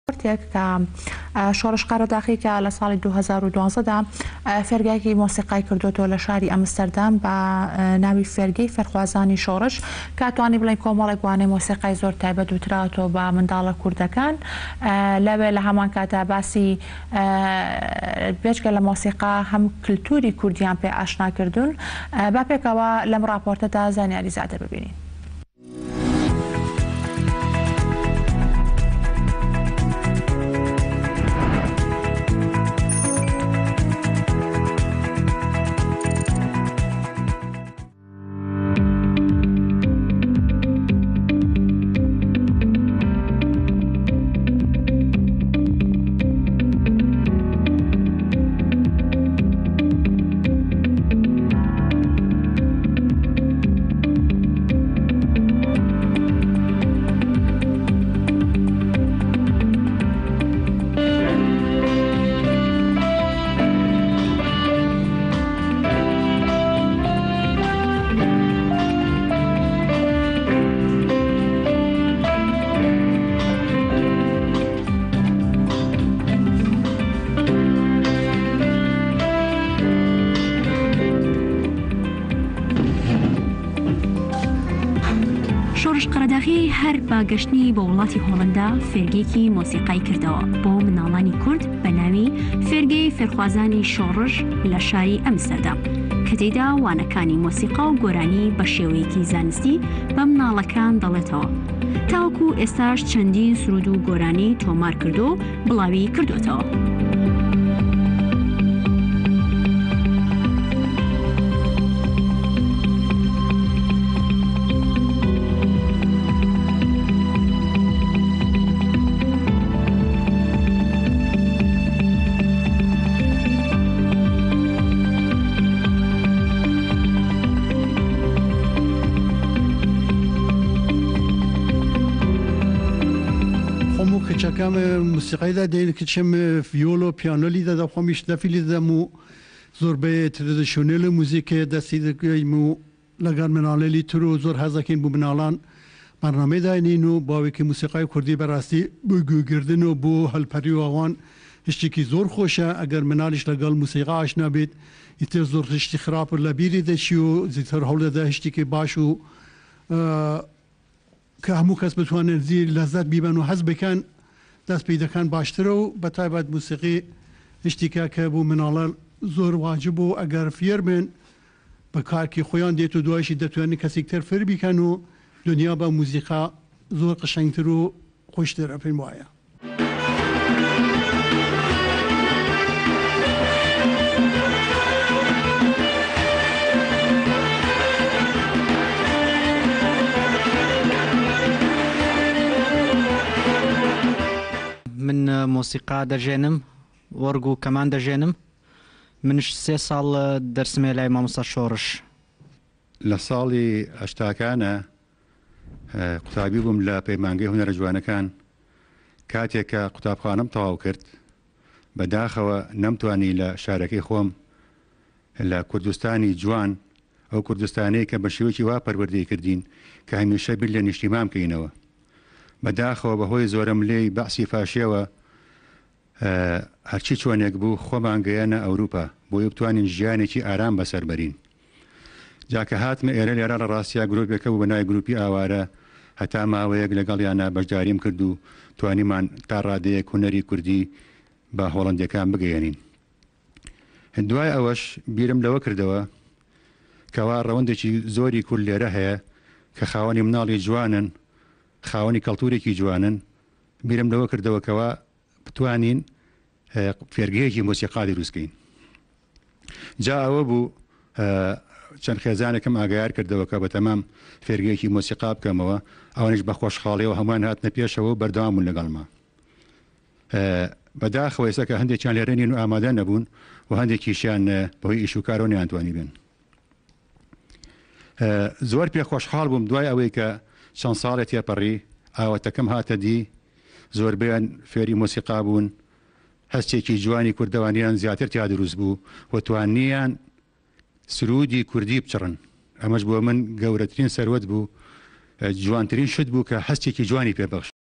کە شۆڕش قەرەداخی کە لە ساڵی 2012دا فێرگایەکی مۆسیقای کردوتەوە لە شاری ئەمستەردام بە ناوی فێرگەی فێرخوازانی شۆڕش کاتوانی بڵێن کۆمەڵێک وانەی مۆسیقای زۆر تایبەت وتراتەوە بە منداڵە کوردەکان لەوێ لە هەمان کاتا باسی بێچکە لە مۆسیقا هەم کللتوری کوردیان پێ ئاشناکردوون با پێکەوە لەم راپۆرتەدا زانیاری زیاتر ببینین. شۆڕش قەرەداغی هەر باگەشتنی بە وڵاتی هۆڵندا فێرگەیەکی مۆسیقای کردەوە بۆ مناڵانی کورد بە ناوی فێرگەی فێرخوازانی شۆڕش لە شاری ئەمستەردام کە تێیدا وانەکانی مۆسیقا و گۆرانی بە شێوەیەکی زانستی بە مناڵەکان دەڵێتەوە تاوەکو ئێستاش چەندین سرود و گۆرانی تۆمار کردو بڵاوی کردوتەوە. کچکم موسیقی دا دین کچم ویولو پیانولی دا خوامیش دفیلی دا مو زوربه تردیشنل موزیک دستی مو لگر منالی ترو زور هزکین بو منالان برنامه دا اینو باوی که موسیقی کردی براستی بگو گردن و بو هلپری و آوان هشتی که زور خوشه اگر منالش لگل موسیقی آشنا بید ایتر زور هشتی خراب لبیری دشیو زیتر حول دا هشتی که باشو که همو کس بتوانه زیر لذت بیبن و حز بکن دست پیداکن باشتر و به تایبەت موسیقی هشتیکە کە بۆ مناڵە زۆر واجب و ئەگەر فێر بن بە کارکی خۆیان دێت و دوایشی دەتوانێت کەسێکتر فێر بیکەن و دنیا بە موزیقا زۆر قشنگتر و خۆشتر پێم وایە. من موسیقا دەژێنم وەرگ و کەمان دەژێنم منش 3 ساڵ دەرسمێ لای مامۆستا شۆڕش لە ساڵی هەشتاکانە قوتابی بووم لە پەیمانگەی هونەرە جوانەکان کاتێککە قوتابخانەم تەواو کرد بەداخەوە نەمتوانی لە شارەکەی خۆم لە کوردستانی جوان ئەو کوردستانەی کە بە شێوەیەکی وا پەروەردەی کردین کە هەمیشە بیر لە نیشتیمام بکەینەوە بەداخەوە بەهۆی زۆرم لێی بەعسی فاشیەوە هەرچی چۆنێک بوو خۆمان گەیەنە ئەوروپا بۆی بتوانین ژیانێکی ئارام بەسەر بەرین جاکە هاتمە ئێرە لێرە لە ڕاستیا گرۆپێکە بوو بە ناوی گروپی ئاوارە هەتا ماوەیەک لەگەڵیانە بەشداریم کرد و توانیمان تا ڕادەیەک هونەری کوردی بە هۆڵەندیەکان بگەیەنین. دوای ئەوەش بیرم لەوە کردەوە کەوا ڕەوەندێکی زۆری کورد لێرە هەیە کە خاوەنی مناڵی جوانن خاوەنی کەڵتورێکی جوانن بیرم لەوە کردەوەکەوە بتوانین فێرگەیەکی مۆسیقا دروستکەین. جا ئەوە بوو چەند خێزانێکم ئاگایار کردەوە کە بە تەمام فێرگەیەکی مۆسیقا بکەمەوە ئەوانش بە خۆشحاڵیەوە هەمووان هاتنە پێشەوە بەردەوامون لەگەڵما. بەداخەوە ئێستا کە هەندێکیان لێرە نین و ئامادە نەبوون و هەندێکیشیان بەهۆی ئیش و کارۆ نەیانتوانی بن. زۆر پێ خۆشحاڵ بووم دوای ئەوەی کە چەند ساڵێک تێپەڕی ئاوەتەکەم هاتە دی زۆربیان فێری مۆسیقا بوون هەستێکی جوانی کوردەوانیان زیاتر تیا دروست بوو و توانیان سرودی کوردی بچڕن ئەمەش بۆ من گەورەترین سەروەت بوو جوانترین شت بوو کە هەستێکی جوانی پێبەخش